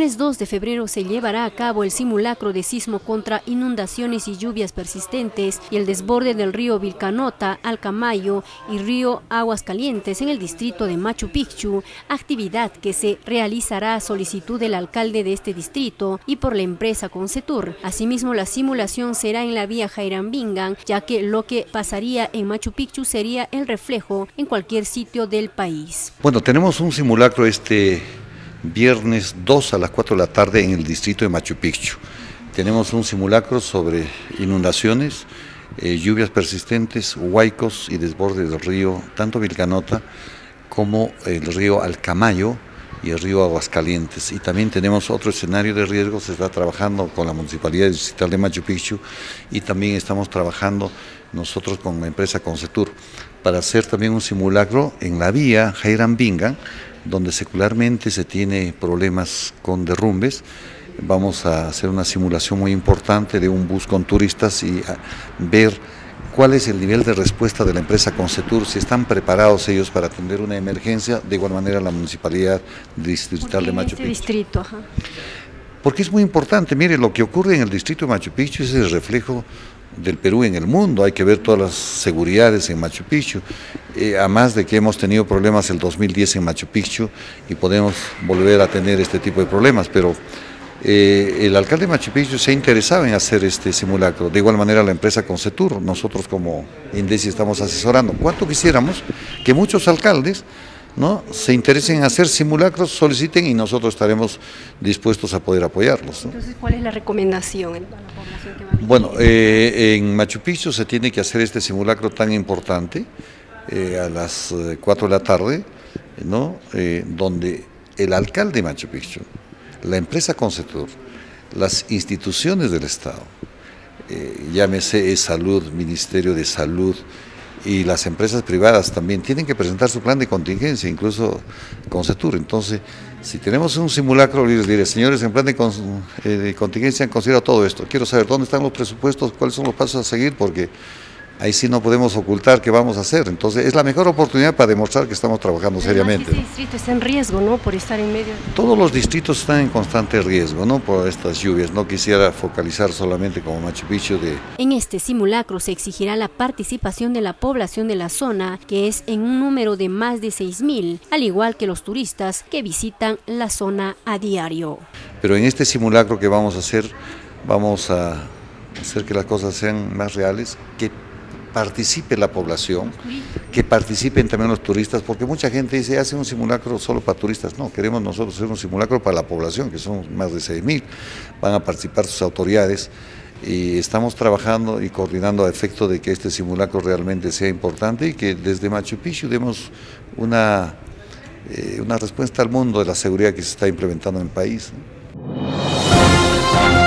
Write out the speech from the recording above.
lunes 2 de febrero se llevará a cabo el simulacro de sismo contra inundaciones y lluvias persistentes y el desborde del río Vilcanota, Alcamayo y río Aguas Calientes en el distrito de Machu Picchu, actividad que se realizará a solicitud del alcalde de este distrito y por la empresa Concetur. Asimismo, la simulación será en la vía Jairambingan, ya que lo que pasaría en Machu Picchu sería el reflejo en cualquier sitio del país. Bueno, tenemos un simulacro este viernes 2 a las 4 de la tarde en el distrito de Machu Picchu. Tenemos un simulacro sobre inundaciones, lluvias persistentes, huaicos y desbordes del río, tanto Vilcanota como el río Alcamayo y el río Aguascalientes. Y también tenemos otro escenario de riesgo, se está trabajando con la Municipalidad Distrital de Machu Picchu y también estamos trabajando nosotros con la empresa Concetur para hacer también un simulacro en la vía Jairambingan, donde secularmente se tiene problemas con derrumbes. Vamos a hacer una simulación muy importante de un bus con turistas y ver cuál es el nivel de respuesta de la empresa Concetur, si están preparados ellos para atender una emergencia, de igual manera la Municipalidad Distrital de Machu Picchu. Distrito, ajá. Porque es muy importante, mire, lo que ocurre en el distrito de Machu Picchu es el reflejo del Perú en el mundo. Hay que ver todas las seguridades en Machu Picchu, además de que hemos tenido problemas el 2010 en Machu Picchu y podemos volver a tener este tipo de problemas, pero el alcalde de Machu Picchu se ha interesado en hacer este simulacro, de igual manera la empresa Concetur, nosotros como INDECI estamos asesorando. ¿Cuánto quisiéramos que muchos alcaldes se interesen en hacer simulacros, soliciten y nosotros estaremos dispuestos a poder apoyarlos, ¿no? Entonces, ¿cuál es la recomendación a la población que va a visitar? Bueno, en Machu Picchu se tiene que hacer este simulacro tan importante a las 4 de la tarde, donde el alcalde de Machu Picchu, la empresa Concetur, las instituciones del Estado, llámese Salud, Ministerio de Salud, y las empresas privadas también tienen que presentar su plan de contingencia, incluso Concetur. Entonces, si tenemos un simulacro, les diré, señores, en plan de contingencia han considerado todo esto. Quiero saber dónde están los presupuestos, cuáles son los pasos a seguir, porque ahí sí no podemos ocultar qué vamos a hacer. Entonces, es la mejor oportunidad para demostrar que estamos trabajando seriamente. Este distrito está en riesgo, ¿no?, por estar en medio. Todos los distritos están en constante riesgo, ¿no?, por estas lluvias. No quisiera focalizar solamente como Machu Picchu. En este simulacro se exigirá la participación de la población de la zona, que es en un número de más de 6.000, al igual que los turistas que visitan la zona a diario. Pero en este simulacro que vamos a hacer que las cosas sean más reales, que participe la población, que participen también los turistas, porque mucha gente dice, hace un simulacro solo para turistas. No, queremos nosotros hacer un simulacro para la población, que son más de 6.000, van a participar sus autoridades y estamos trabajando y coordinando a efecto de que este simulacro realmente sea importante y que desde Machu Picchu demos una respuesta al mundo de la seguridad que se está implementando en el país, ¿no?